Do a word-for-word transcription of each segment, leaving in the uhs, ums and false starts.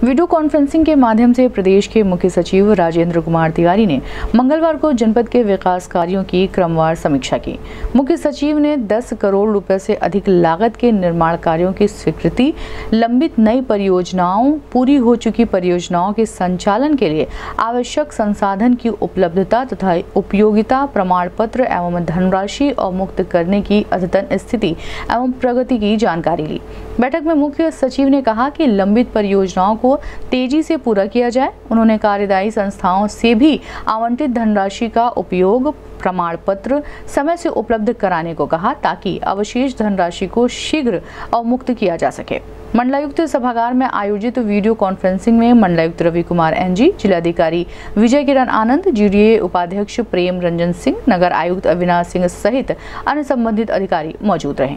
Video conferencing के माध्यम से प्रदेश के मुख्य सचिव राजेंद्र कुमार तिवारी ने मंगलवार को जनपद के विकास कार्यों की क्रमवार समीक्षा की। मुख्य सचिव ने दस करोड़ रुपए से अधिक लागत के निर्माण कार्यों की स्वीकृति, लंबित नई परियोजनाओं, पूरी हो चुकी परियोजनाओं के संचालन के लिए आवश्यक संसाधन की उपलब्धता तथा उपयोगिता प्रमाण पत्र एवं धनराशि अवमुक्त करने की अद्यतन स्थिति एवं प्रगति की जानकारी ली। बैठक में मुख्य सचिव ने कहा कि लंबित परियोजनाओं को तेजी से पूरा किया जाए। उन्होंने कार्यदायी संस्थाओं से भी आवंटित धनराशि का उपयोग प्रमाण पत्र समय से उपलब्ध कराने को कहा ताकि अवशेष धनराशि को शीघ्र अवमुक्त किया जा सके। मंडलायुक्त सभागार में आयोजित वीडियो कॉन्फ्रेंसिंग में मंडलायुक्त रवि कुमार एनजी, जिलाधिकारी विजय किरण आनंद, जीडीए उपाध्यक्ष प्रेम रंजन सिंह, नगर आयुक्त अविनाश सिंह सहित अन्य संबंधित अधिकारी मौजूद रहे।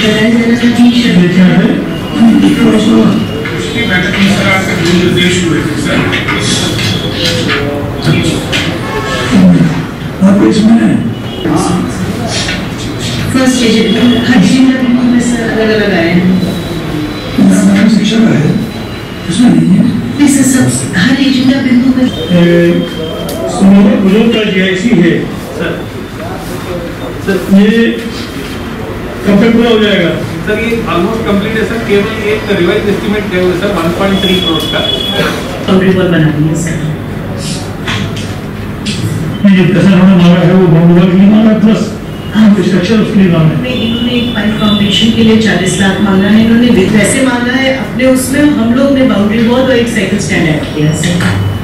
फर्स्ट हर जिला में सर अलग अलग आए हैं। शिक्षा का है, उसमें नहीं है। इस सब हर एजेंडा बिंदु में सुनो का जीआईसी है सर, सर ये कब तक पूरा हो जाएगा? सर ये ऑलमोस्ट कंप्लीट है सर, केवल एक रिवाइज एस्टीमेट है sir one point three crore का कंप्लीट बना दिया सर। ये पैसा हमने मांगा है वो बहुमूल्य के लिए मांगा प्लस स्ट्रक्चर उसके लिए मांगा है। इन्होंने एक पाइप फाउंडेशन के लिए चालीस लाख मांगा है, इन्होंने पैसे मांगा है अपने उसमें, हम लोग ने बाउंड्री वॉल और एक साइकिल स्टैंड ऐड किया सर।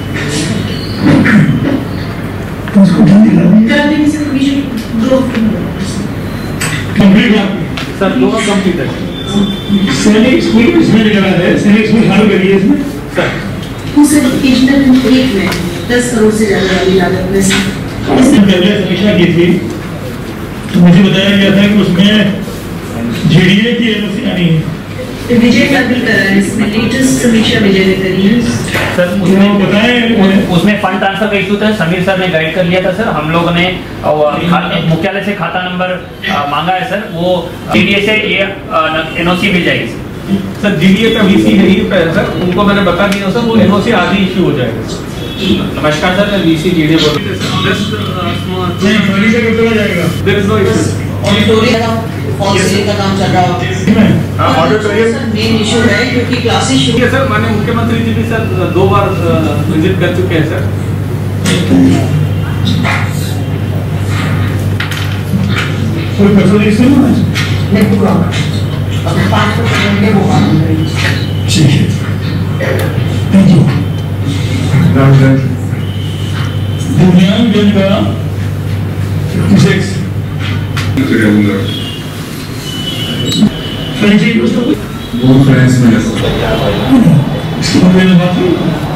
उसको करा देंगे सर, दो कंप्लीट सर दोनों कंप्लीट है। सैनिक स्कूल इसमें लगा है, सैनिक स्कूल चालू करिए इसमें सर। दूसरे एजुकेशनल एक में दस करोड़ से ज्यादा वाली लागत में इसमें पहले समीक्षा की थी तो मुझे बताया गया था कि उसमें जीडीए की एनओसी आनी है। विजय का भी करा है इसमें, लेटेस्ट समीक्षा विजय ने करी है सर। उसमें बताएं उसमें फंड ट्रांसफर का इशू था, समीर सर ने गाइड कर लिया था सर। हम लोगों ने मुख्यालय से खाता नंबर मांगा है सर, वो जीडीए से ये एनओसी मिल जाएगी सर। जीडीए का वीसी है ही सर, उनको मैंने बता दिया सर, वो एनओसी आज ही इशू हो जाएगा। नमस्कार सर, मैं वीसी जीडीए बोल रहा हूं। नहीं फर्नीचर कब तक आ जाएगा? There is no issue. Auditorium का फॉल सीलिंग का काम चल रहा है। हां ऑडिटोरियम सर मेन इशू है क्योंकि क्लासेस शुरू है सर। माननीय मुख्यमंत्री जी भी सर दो बार विजिट कर चुके हैं सर। कोई पर्सनल इशू नहीं पूरा अब पांच परसेंट के वो काम कर रही है। ठीक है, थैंक यू। दिव्यांग जन का फिफ्टी वो फ्रेंड्स में इसके बारे में बात